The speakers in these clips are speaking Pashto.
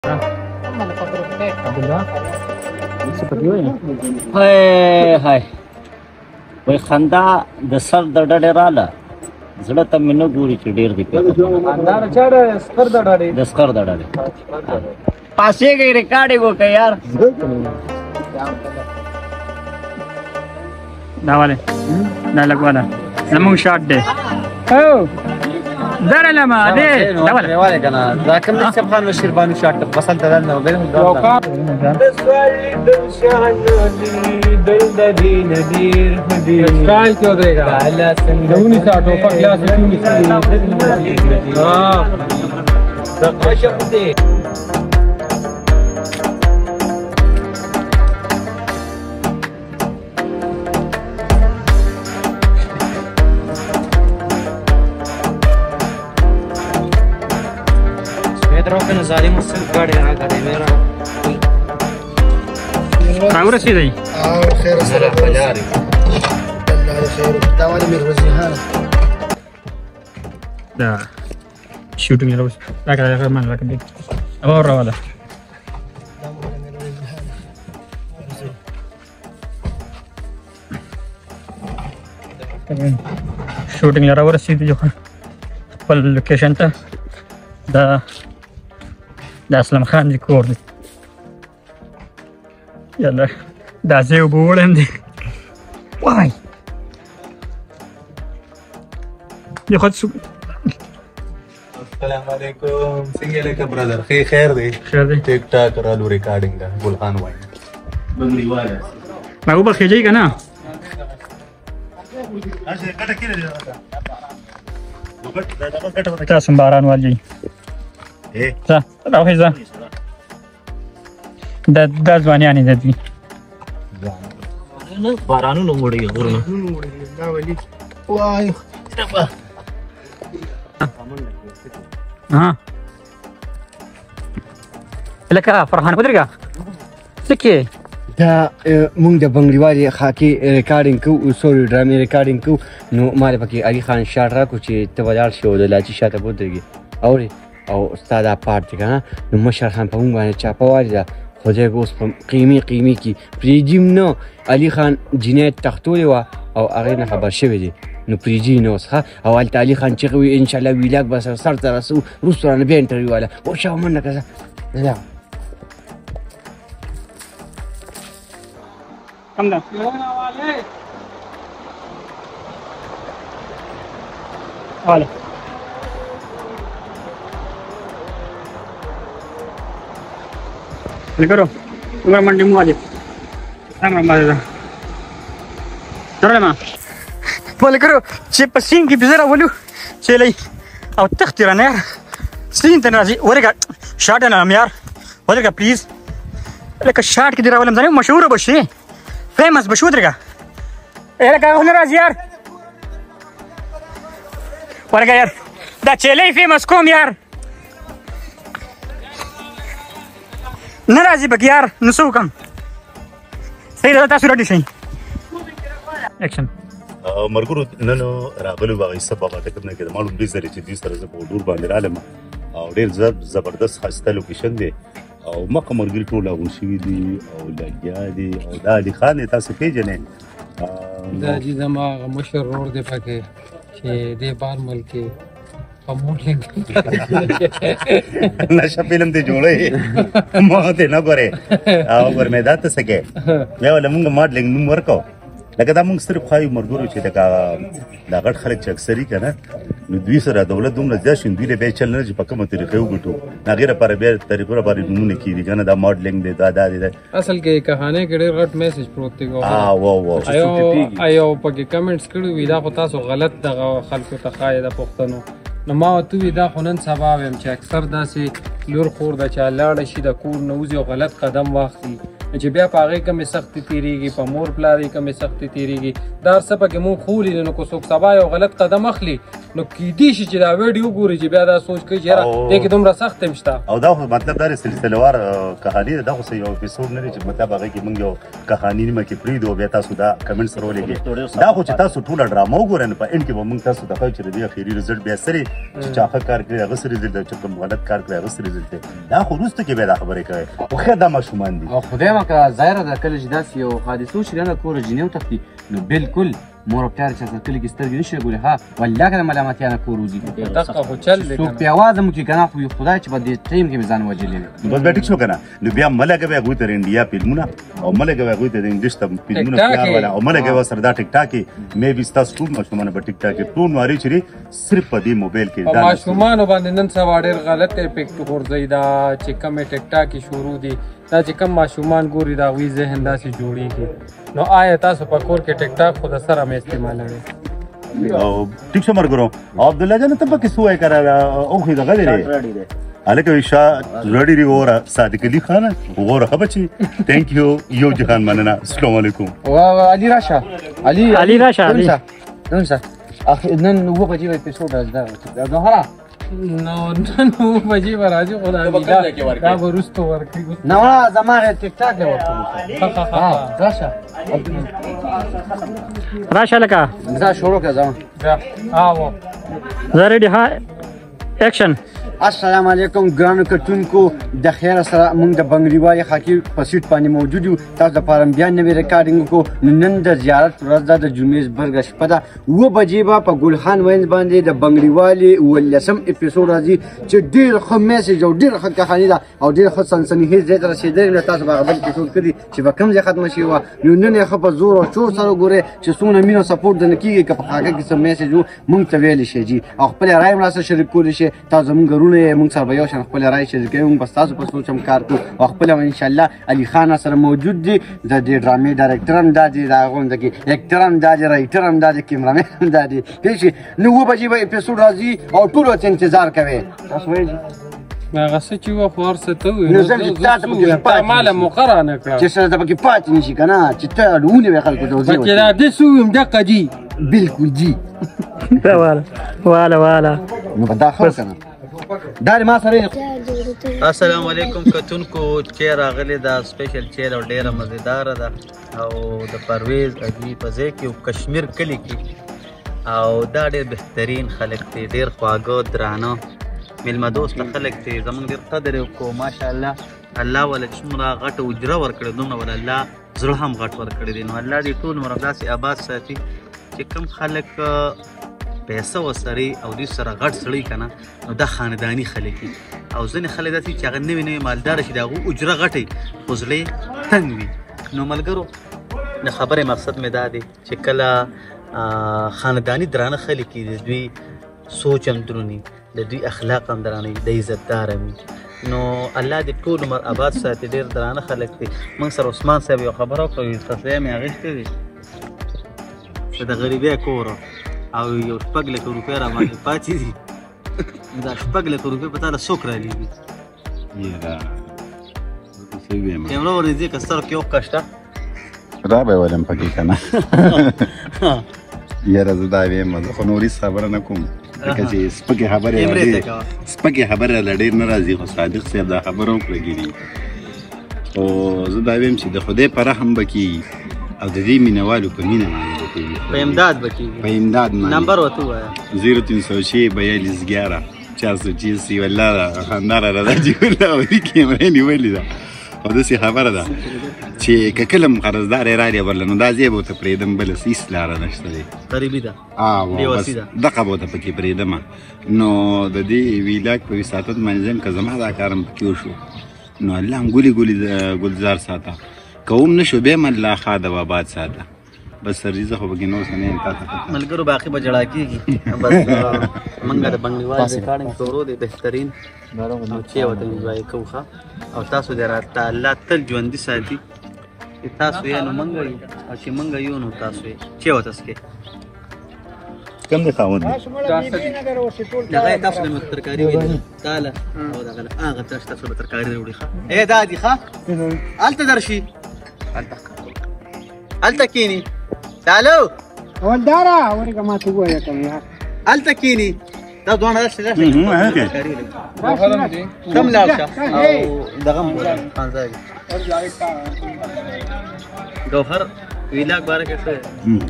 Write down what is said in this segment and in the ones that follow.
هاي وای خندا د سر د ډډې رااله زړه ته مې نه ګوري چې ډېر دي خندا د چا د سکر د ډډې د سکر د ډډې پاسېږئ ریکارډینګ وکړئ یار دا والے دا لګ والا زمونږ شاټ دی او دره لما دی دا والے والے کنه دا کوم د سبحان بشیر بانو شاټ پسند ده نو به یو کا د شان دل د دین دیر سټایل کې ودرېګا دونی ساټو په کلاس کې ها دا قشق دی روکن ظالم سن गाड़ी आ गए मेरा راغور سي دی او خیر سره بلاري الله خیر دا ولې مې روزيهان دا شوټینګ راوس راکړه مان راکړه او راواله شوټینګ راور سي دی خپل لوکیشن ته دا اسلام خان دی کور دی یالا دا زه وبولم دی وای دی خود السلام علیکم څنګه لکه برادر خیر دی خیر دی ټیک ټاک رالو ریکارډینګ دا ګلخان وای بنگړي والا ما وبخ خېږي کنه اشه کټه کړی دی دا تاسو باران والي ځه راوخی ځه دا ځوانیانې د دوی بارانونه وړي غرونه دا ولي وای ها لکه فرحان ودرګه څه کې دا مونږ د بنگړیوالي خاکي ریکارډینګ کو سوري ډرامې ریکارډینګ کو نو مال پکې علي خان شاټ راکو چې ته ولاړ شو د لاچي شاته ودرګي اوري او استاد پارت کنه نو مشر خان په مونږ باندې چاپوالي دا خدای ګوس په قیمي کی پریجیم نو علي خان جنایت تختولې و او هغه نه خبر شوی دی نو پریجی نو ښه او علي خان چې وی ان شاء الله ویلاګ بس سر تر رسو روسرانه به انټرویو والا او شاو من نه کزه لا کم ده والے Ligero, una mandi muaje. Sama mada. Terima. Ligero, چې په سین کې بزره ولو چې لې او تختیر نه سین ته راځي ورګه شاټ نه یار ورګه پلیز لکه شاټ کې دی راولم ځنه مشهور بشي فیمس بشو درګه لکه هنر راځي یار ورګه یار دا چې لې فیمس کوم یار ناراضي بګیار نسو کم صحیح ده تاسو راډی شئ اکشن مرګرو نن راغلو باغې سبب د کوم نه کې معلوم دي چې دې سره زه په ډور باندې رالم او ډېر زبردست خاصه لوکیشن دی او مکه مرګري ټول غون شوی دي او لګیا دي او دا علي خان تاسو پیژنې دا چې زما مشر رور دی پکې چې دې بار ملک ماډلینګ نشه فلم ته جوړې ما ته نه غره او ور مې داته سکے یو لمونږ ماډلینګ نوم ورکو لکه دا مونږ صرف خای مرګورو چې دا غټ خلک چې اکثري کنه نو دوی سره دولت دومره ځا شین دوی له به چل نه چې په کومه طریقې وګټو ناغیره پر به طریقو لپاره نمونه کیږي کنه دا ماډلینګ دی دا دی اصل کې کہانی کې ډېر غټ میسج پروت دی واه ایو پکې کمنټس کړو وی دا خو تاسو غلط دغه خلکو ته خای د پښتنو نو ما ته وی دا خو نن سبا ویم چې اکثر داسې لور خور د چا لاړ شي د کور نه وځي او غلط قدم واخلي چې بیا په هغې کمې سختي تېرېږي په مور پلار یې کمې سختي تېرېږي دا هر څه پکې مونږ خولي نو که څوک سبا یو غلط قدم اخلي نو کیدی شي چې دا ویډیو ګوري چې بیا دا سوچ کوي چې یاره دې کې دومره سخت هم شته او دا خو مطلب دا سلسلهوار کهاني ده دا خو یو اپیسوډ نه دی چې مطلب هغه کې موږ یو کهاني نیمه کې پرېږدو بیا تاسو دا کمنټ سره ولګئ دا خو چې تاسو ټوله ډرامه وګورئ نو په انډ کې به موږ تاسو ته ښایو چې د دې اخري رزلټ بیا سرې چې چا ښه کار کړی هغه څه رزلټ دی چې کوم غلط کار کړی هغه څه رزلټ دی دا خو وروسته کې بیا دا خبرې کوئ خو خیر دا ماشومان دي او خدای مکړه ظاهره ده کله چې داسې یو حادثه وشي رانه کوره جینۍ وتښتي نو بالکل مور او پلار چې کلی کې سترګې نشي ګوري ها والله که د ملامتیا نه کور وځي دغه خو چل دی څوک په اواز مو کې کنه خو خدای چې په دې ټیم کې ځان وجلې بس بیا ټیک شو کنه نو بیا ملګری هغوی ته د انډیا فلمونه او ملګری هغوی ته د انګلیش ته فلمونه پیار والا او ملګری سره دا ټیک ټاک مې بي ستاسو ټول ماشومان په ټیک ټاک ټول واري چې صرف په دې موبایل کې دا ماشومان باندې نن سبا ډېر غلط افیکټ ورځي دا چې کومې ټیک ټاک شروع دي دا چې کم ماشومان ګوري دا غوي ذهن داسې جوړیږي نو آیا تاسو په کور کې ټیک ټاک خود سره مې استعمالوي او ټیک شو مرګرو عبد الله جان ته پکې سوې کرا او خې دغه لري الکه وشا رډی ری اور صادق علي خان وګوره خبرچی ثانک یو یو جهان مننه السلام علیکم علي راشه علي راشه نن نن هو په دې اپیسوډ راځي دا هره نو نن هو په دې راځي خو دا ورستو ورکړي نو زماره ټیک ټاک دی ورته راشه لکه دا شروع کړه ځم زه ریډي ها اکشن السلام علیکم ګرانو کتونکو د خیر سره موږ د بنګړیوالي خاکی په سیټ باندې موجود یو تاسو د پاره بیا نوې ریکارډینګ کو نن د زیارت ورځ د جمعې برګ شپه ده و بجې به په ګلخان وینز باندې د بنګړیوالي ولسم اپیسوډ راځي چې ډېر ښه میسج او ډېر ښه کهاني ده او ډېر ښه سنسنیخیز ځای ته رسېدلی نو تاسو به هغه بل اپیسوډ کړي چې به کوم ځای ختمه شوې وه نو نن یې ښه په زور او شور سره وګورئ چې څومره مینه سپورټ درنه کېږي که په خاکه کې څه میسج و موږ ته ویلی شي جي او خپل رای هم راسره شریک کولی شي تاسو زموږ ورونه یې موږ سره به یو شان خپل رای شریک کوي موږ به ستاسو په سوچ هم کار کوو او خپل هم انشاءالله علي خان سره موجود دي د دې ډرامې ډایرکټر هم دا دي د هغه همدغې اکټر هم دا دي رایټر هم دا دي کیمرامین هم دا دي پوه شي نو اووه بجې به اپیسوډ راځي او ټول ورته انتظار کوئ تاسو وایئ هغه څه چې وه خو هر څه ته ووایي نو زه چې تا ته پکې پاتې ماله مقرره نه کړه چې سره ته پکې پاتې نه شي که نه چې ته ونیوې خلکو ته پکې دا داسې وویم دقه دي بالکل جي والا نو په دا خبر که نه دا ما سره السلام علیکم کتونکو چې راغلی دا سپیشل چیل او ډیره مزیداره ده او د پرویز اجي په ځای کې کشمیر کلی کې او دا ډېر بهترین خلک دي ډېر خواږه درانه میلمه دوسته خلک دي زموږ ډېر قدر یې وکړو ماشاءالله الله وله څومره غټه اجره ورکړې دومره وله الله زړه هم غټ ورکړی دی نو الله دې ټول عمر داسې آباد ساتي چې کوم خلک پیسه وسري او دوی سره غټ سړی که نه نو دا خانداني خلک دي او ځینې خلک داسې چې هغه نوي نوي مالداره شي د هغو اجره غټه خو زړه یې تنګ وي نو ملګرو د خبرې مقصد مې دا دی چې کله خانداني درانه خلک دي د دوی سوچ هم درونی د دوی اخلاق هم درانه د عزتدار هم نو الله دې ټول عمر آباد ساتي ډېر درانه خلک دي موږ سره عثمان صاحب یو خبره وکړه تصفیه مې اخیستې دي چې د غریبۍ کوره او یو شپږ لکه روپۍ را باندې پاتې دي دا شپږ لکه روپۍ په تا له څوک رالیږي کیمره ورنږدې که سترګو کې اوښکه شته را به یې ولم پکې که نه یاره زه دا ویم زه خو نورې خبره نه کوم ځکه چې سپکې خبرې راله ډېر نه راځي خو صادق صاحب دا خبره وکړه ګیري خو زه دا ویم چې د خدای په رحم به کېږي او د دې مینهوالو په مینه باندې به کېږي په امداد به کېږي په امداد باندې نمبر ورته ووایه 0306 480 والله خنداره را ده چې والله ورې کیمرې نیولې ده او داسې خبره ده چې که کله م قرضدار یې رالی ورله نو دا ځای به ورته پرېږدم بله هېڅ لاره نشته دی غریبي ده بس دغه به ورته پکې پرېږدمه نو د دې ویلاګ په وساطت باندې ځم که زما دا کار هم پکې وشو نو الله هم ګلزار ساته که هم نه شو بیا هم الله ښاد او آباد ساته بس سرجیزه خو پکې نور څه نه یم تا ته ملګرو باقي به جړا کېږي بس موږ د بنګړیوال ریکارډینګ شروع دی بهترین او چې ورته انجوای کوو ښه او تاسو دې راته الله تل ژوندي ساتي چې تاسو یې نو موږ یو او چې موږ یو نو تاسو یې چې ورته څکې کوم دی خاوند دی دغه تاسو د ترکاري ویل تاله او دغه هغه تاسو د ترکاري وروړي ښه دا دي ښه هلته درشي هلته کینی چالو ولدارا ورګه ما ته وایې کوم یار هلته کینی دا دوه داسې راشه کم لاړ شه او دغه خانزاي گوهر ویلاګ باره کې څه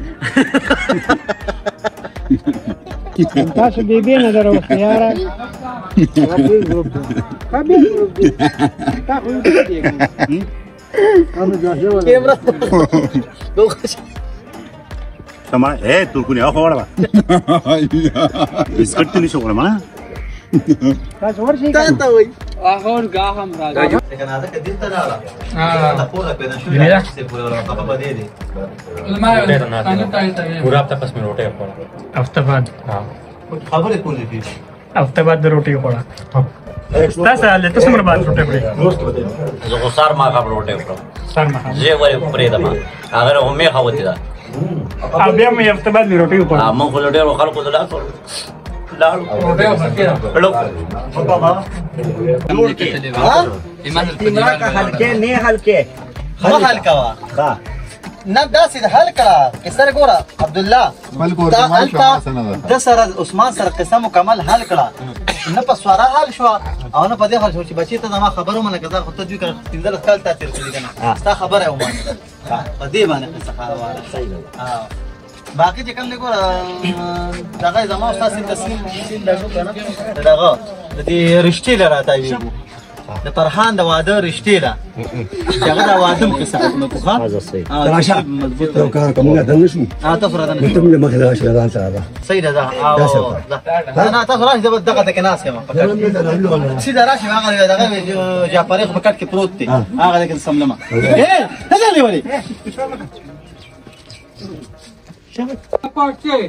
تاسو دې به نه درو یار خبي ګروپ دی تاسو دې کیمرا دوه Sama, tu punya apa orang? Biskut tu ni siapa mana? تاسو ورشي تا وای اخور غاهم راځي لیکن هغه کدی ته راغله ته پوره پیدا شو چې پوره ورته په دې دي पूरा हफ्ता बस में रोटी पड़ा हफ्ता बाद हाँ خبره کولې دي हफ्ता बाद रोटी पड़ा दस साल तो समर बाद रोटी पड़ी زه سار ما خبر وټه کړم सर में زه ورې پرې دما اگر همې خاوتی دا अब हम हफ्ता बाद में रोटी पड़ा ما خو له ډېرو خلکو ته لاس ما حل کوا نه داسې حل کړه چې سره ګوره عبد الله د سره عثمان سره قصه مکمل حل کړه نه په سواره حل شو او نه په دې حل شو چې بچی ته ما خبرو منه کړه خو ته دوی کړه 15 کال ته تیر کړی کنه ستا خبره و ما په دې باندې قصه خبره صحیح باقي چې کوم نه ګوره دغه زما استاد تسلیم دغه کنه دغه د دې رښتې لراته ویو د فرحان د واده رښتې ده هغه د واده قصه کومه کوه راشه یو کار کوم نه دنه شو تاسو راځه ته موږ مخه راشه ځان سره صحیح ده انا تاسو راځه دغه د کناس کما سیده راشه هغه دغه جعفری په کټ کې پروت دی هغه د سملمه ته ځلې ولې پاتې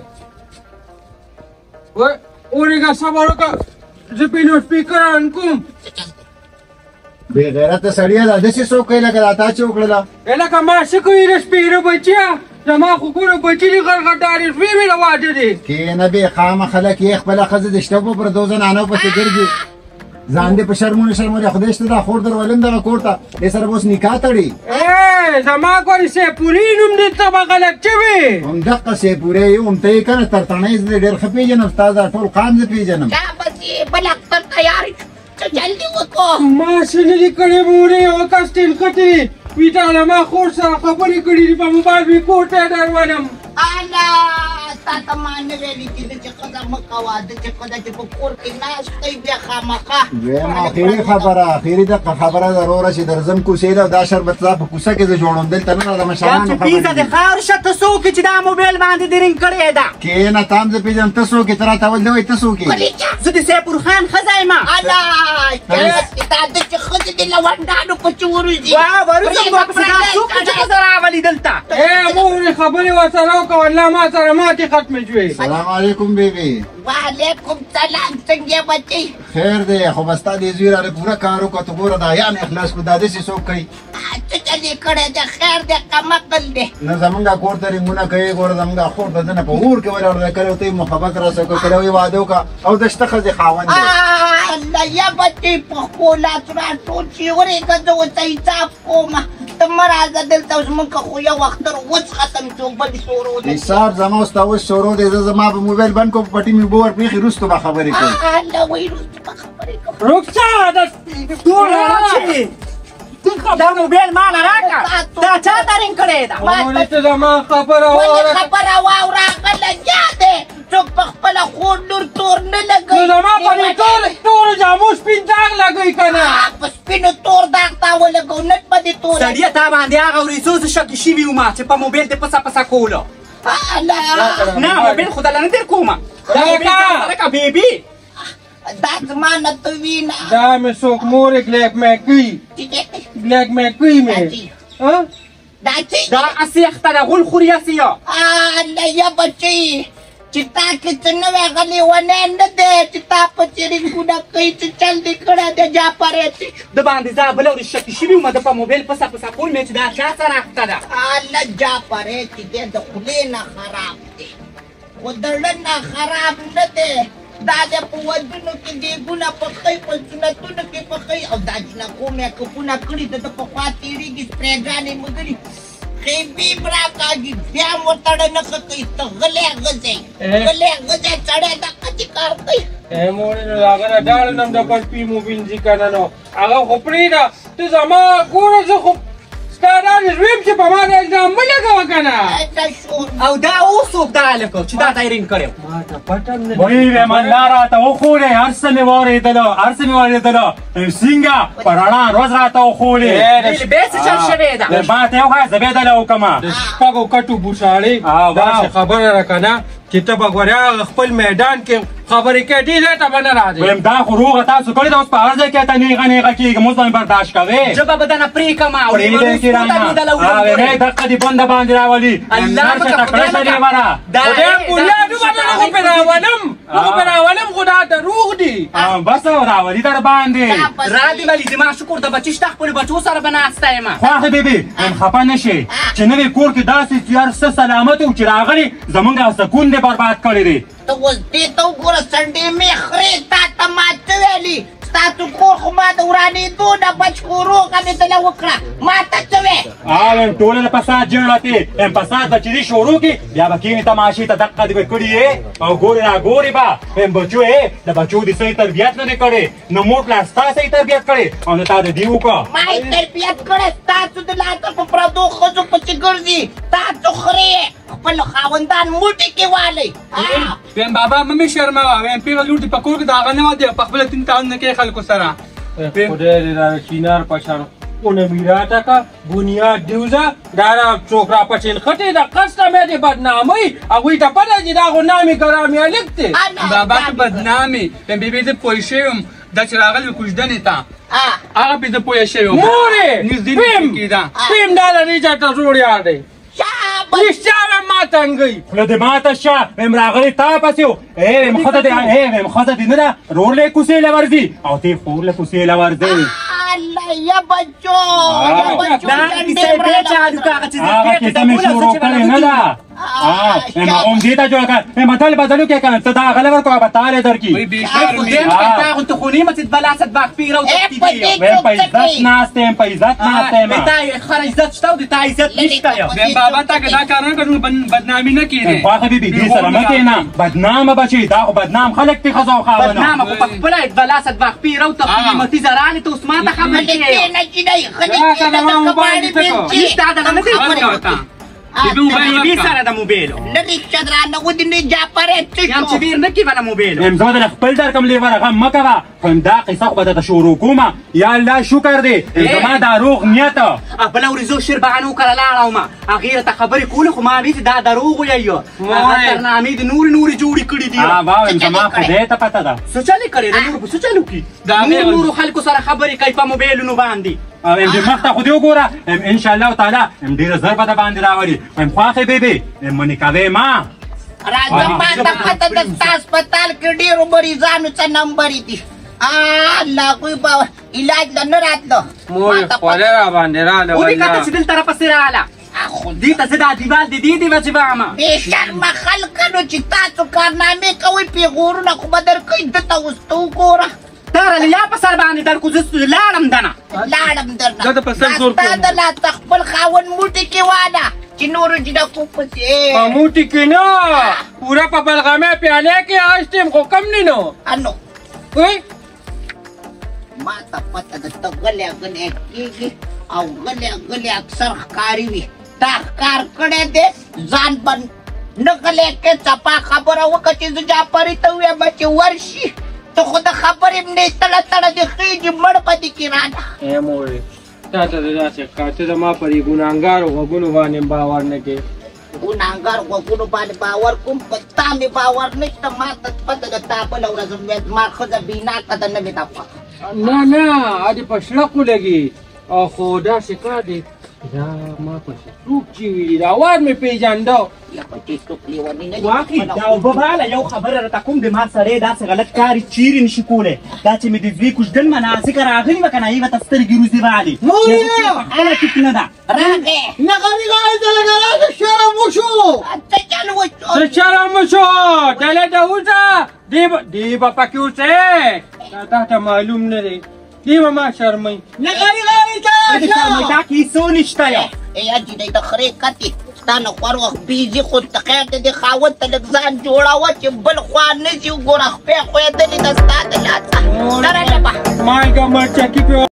و اورګه سبارو کا زپینو سپیکر انکم بے غیرت سړی دا دسي څوک لکه راته چوکړه الکه ما شکوې رسپیرو بچیا زما خو ګورو بچی دی غرغټاري فیمه لا واده دی کې نه به خام خلک یې خپل خزه د شتو پر دوزن انو په ګرځي ځان دې په شرمونه شرمونه خدای ست دا خور در ولم دا کوړه دې سره اوس نکاح تړي زما کولی سه پوری نوم دې ته غلط چوي هم دغه سه پوری هم ته کنه ترتنې دې ډېر خپې جن استاد ټول خان دې پیژنم دا بچي بل اختر تیار جلدی وکړه ما سنې کړې مورې او کاستین کټي ویټاله ما خور سره خبرې کړې په موبایل وی کوټه درولم انا تا ما نه ویلې چې خدای مکه واده چې خدای چې په کور کې ناش کوي بیا خامخا ما اخیری خبره اخیری د خبره ضروره چې درزم کوسې دا شربت لا په کوسه کې جوړوم دلته نه د مشرانو چې پیزا د خار شته سو کې چې دا موبایل باندې درین کړی دا کې نه تام دې پیژن تاسو کې تر تا ول دوی تاسو کې زه د سیپور خان خزایما انا تا د چې خدای دې لوندانو په چورځي وا ورته په څنګه څوک چې زرا ولې دلته مورې خبرې وسره وکړه الله ما سره ماته ختم شوې السلام علیکم بیبي وعلیکم سلام څنګه بچي خیر دی خو بستا دې زیره پورا کارو کو ته ګوره دا یان اخلاص کو دا دې څه کوي ته دې کړه د خیر د کمقل دې نه زمونږه کور ته رنګونه کوي ګوره زمونږه خور د نه په اور کې ولاړ کړو ته محبت را سره کړو واده کا او دشته خزي خاوند دی الله یا بچي په کولا تر ټول شي ورې کده وته حساب کومه تمرازه دلته اوس مونږ خو یو وخت وڅ ختم شو بل شروع دي حساب زما اوس تاسو شروع دي زما په موبایل باندې کو پټي می بور پیخي رستو به خبرې کوي الله وای رستو به خبرې کوي رخصه د ټول دا موبایل ما نه راکړه دا چا درین کړی دا مورې ته زما خبره وره خبره واوره غل جاده څوک په خپل خور نور تور نه لګي نو زما په ټول جامو سپین داغ لګي کنه په سپینو تور داغ تا ولګو نت باندې تور سړی تا باندې هغه ورېسوس شک شي وي ما چې په موبایل ته پسا پسا کوله نه موبایل خو دلته نه در کومه دا موبایل کا بیبي دا زما نه تو وینا دا مې څوک مورې بلیک مې کوي بلیک مې کوي مې دا چې دا اسی اختر غول خوري اسیا الله یا بچي چې تا کې څنګه غلي ونه نه دې چې تا په چیرې ګډه کوي چې چل دې کړه د جا پرې د باندې ځابل او شک شي وي ما د په موبایل پسا پسا کول مې چې دا چا سره اخته ده الله جا پرې چې دې د خلې نه خراب دي ودړن نه خراب نه دي دا د په ودونو کې دیګونه پخوي په سنتونو کې پخوي او دا جنکو میکاپونه کړي د ده په خوا تېرېږي سپرېګانې مګري خیبي براکاږي بیا هم ورته ډه نه ښه کوي ته غلی غځئ سړی دقه چې کار کوي مورې نو هغه نه ډاړه نم د پټپي موبیل ځي که نه نو هغه خو پرېږده ته زما ګوره زه خو ستا دا زویم چې په ما دا الزام مه لګوه که نه او دا اوس څوک دا هلکه چې دا تایرین کړی ما ته پټه هم نه وایي ویمنلا راته وښولې هر څه مې واورېدله څنګه په رڼا ورځ راته وښولې بیا څه چل شوې ده ما ته یې وښایه زه بېدله وکړمه د شپږو کټو بوشاړې داسې خبره ده که نه چې ته به ګورې خپل میدان کې خبرې کوې ډېرې ته به نه راځې ویم دا خو روغه تاسو کړې ده اوس په هر ځای کې ته نیغه کېږم اوس به مې برداشت کوې ژبه به درنه پرېږدمه پرېږدی کې رانه دقه دې بنده باندې راولي نرشه تکړه شدې وره خدای بنیادو باندې نه خو پرې راولم خو دا دروغ دي بس راولي در باندې را دې ولي زما شکر د بچي شته خپلو بچو سره به ناسته یم خواښې بېبې خفه نه شې چې نوې کور کې داسې چې هر څه سلامت و چې راغلي زمونږ سکون دې برباد کړی دی ته اوس دې ته وګوره سنډې مې خرې تا ته ما څه ویلي ستاسو کور خو ما د ورانېدو نه بچ کړو روغه مې دله وکړه ما ته څه وې ویم ټوله د فساد جوړتې یم فساد به چې دې شروع کړي بیا به کښېنې تماشې ته دقه دې به کړي یې او ګورې راګورې به ویم بچو یې د بچو دې صحیح تربیت نه دی کړی نه مور پلار ستا صحیح تربیت کړی او نه تا د دې وکړه ما یې تربیت کړی ستاسو د لاته په پردو ښځو پسې ګرځي تاسو خرې خپل خاوندان موټي کې والئ ویم بابا مه مې شرموه ویم پیغله لور دې په کور کې د هغه نه وه په خپله تین تعاون نه کوې خلکو سره خدای دې دا چینار په شان اونه میراته که بنیاد دیوزه دا را څوک را پچین خټې د قصده مې د بدنامۍ هغوی ته پته چې دا خو نامې ګرامې هلک دی بابا ته بدنامې ویم بېبې زه پوه شوی یم دا چې راغلی کوژدنې ته هغه پې زه پوه شوی یم مورې فیم دا د دې چاته زوړ یار دی رښتیا ویم ما تنګوي خوله دې ماته شه ویم راغلی تا پسې و ویم ښځه دې نه ده رور له کوڅې له ورځي او ته خور له کوڅې له ورځې الله یا بچو هغه کیسه مې شروع کړې نه ده هغه هم دې ته جوړه کړه متل بدلو کې کنه ته دا غله ورکوه به تا له درکړي په عزت ناست یم په عزت ناست یم بابا تا که دا کار نه کړو بدنامي نه کېږي خواښه بېبي دې سره مه کښېنه بدنامه بچې دا خو بدنام خلک دي ښځه او خاوند بدنامه خو په خپله بلاست واخپېره او ته قیمتي زرانې ته اوس ما ته خبرې کوې بیبي سره د موبیلو لرې چدرانه ودې نه جاپرې یم چې بیر نه کړي به د موبیلو یم زه به در خپل درکم لیوره غم مه کوه خو یم دا قصه خو به درته شروع کومه یا الله شکر دی زما دا روغ نیت بله ورځ زه شیربهانو کره لاړم هغې راته خبرې کولې خو ما ویل چې دا دروغ ویایو هغه ترنامې د نورې جوړې کړي دي وایم زما خدای ته پته ده څه چلې کړې د نورو په څه چل وکړي نورو خلکو سره خبرې کوي په موبیلونو باندې یم دې مخ ته خو دې وګوره انشاءالله تعالی یم ډېره زر به د باندې راولي یم خواښې بېبې یم منې کوې ما راځه ما ته پته ده ستا هسپتال کې ډېرو مریضانو څه نمبرې دي الله هغوی به علاج له نه راتله مورې خولې را باندې راله وبې کته چې دلته راپسې راله دې ته زه دا دیوال د دې دیوه چې بامه بې شرمه خلکه نو چې تاسو کارنامې کوئ پیغورونه خو به درکوئ دته اوس ته وګوره داره یا په سر باندې درکو زه لاړم دنه ستا د لاته خپل خاوند موټي کې واله چې نورو جنکو پسې په موټي کې نه پوره په بلغمې پیالې کې اچتیم خو کم نه نو انو وای ما ته پته ده ته غلی غلی کېږي او غلی اکثر ښکاري وي دا ښکار کړی دی ځان به نه غلی کې څپا خبره وکړه چې زه جعفري ته ووایم چې ورشي ته خو د خبرې هم نه تړه دې خېږي مړ به دې کې رانه مورې تا ته د داسې ښکار ته زما پر ګناهګارو غوږونو باندې باور نه کوې ګناهګار غوږونو باندې باور کوم په تا مې باور نشته ما ته پته ده تا بله ورځ زما ښځه بېناکه ده نه مې دا خوښه نه دې په شړقو لګي او خو داسې کار دی دا ما پسې څوک چې ویلي دا اواز مې پېژانده واقعي دا اوبه باله یو خبره راته کوم د ما سړی داسې غلط کار یې چیرې نشي کولی دا چې مې د زوی کوژدن مناسکه راغلي وه که نه هغې به ته سترګې روزې رالې خپله ټیک نه ده څه چلم وشو ډله ده اوسه دی با پکې اوسې دا ته معلوم نه دی دی به ما شرمئ نه غوي تا کیسو نشته یو یا چې د خرې کتې ستا نه خور وخت بیزي خو ته خیر دی د خاوند ته لږ ځان جوړوه چې بل خوا نه ځي وګوره خپې خوېدلې ده ستا د لاسه سره ژبه مالګه مرچکي پې